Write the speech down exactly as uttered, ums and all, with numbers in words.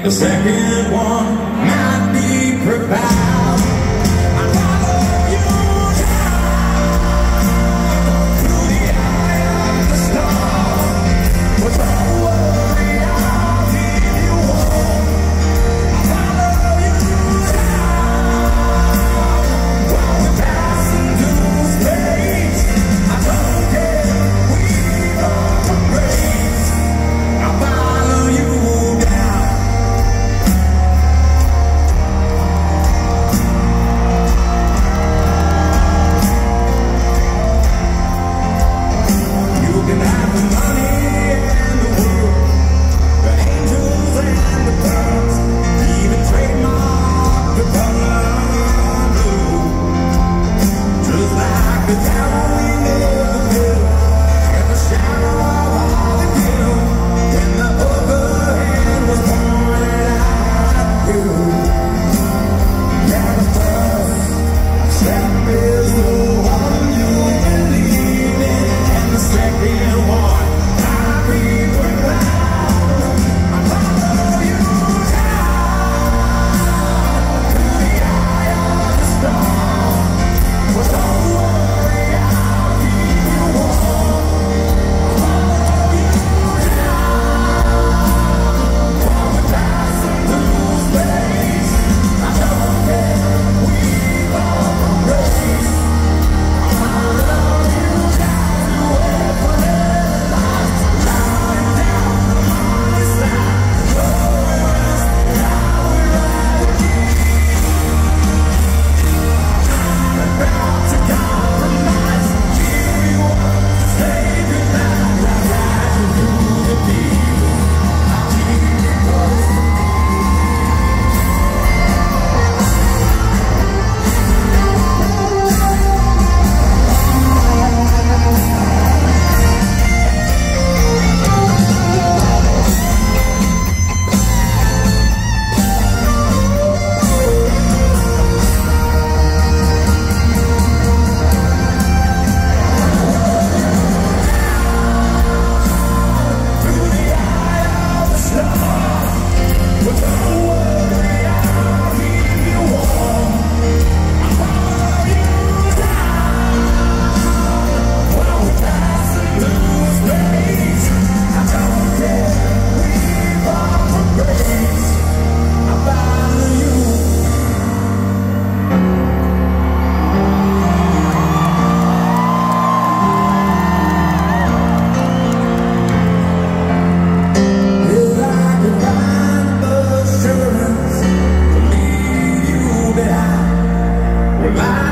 The second one might be profound. I follow you down through the eye of the storm. But don't worry, I'll keep you warm. I follow you down while we're passing through space. I don't care, we've all embraced. I follow you down. You can have the money and the world, the angels and the birds, even trademark the color blue. Just like the tower we never built, and the shadow of all the dim, when the other hand was pointed at you. Yeah, the first step is the one you believe in, and the second one might be profound. I follow you down through the eye of the storm. But don't worry, I'll keep you warm. I follow you down while we're passing through space. I don't care, we've all embraced. I follow you down to where forever lies, lying down on the side. Showing us how we ride the beat. I'm about to compromise. Give you up, say goodnight. I'll guide you through the deep. I'll keep you close to me. Through the eye of the storm. But don't worry, I'll keep you warm. I follow you down while we're passing through space. I don't care, we've all embraced. I follow you. If I could find assurance to leave you behind, well, I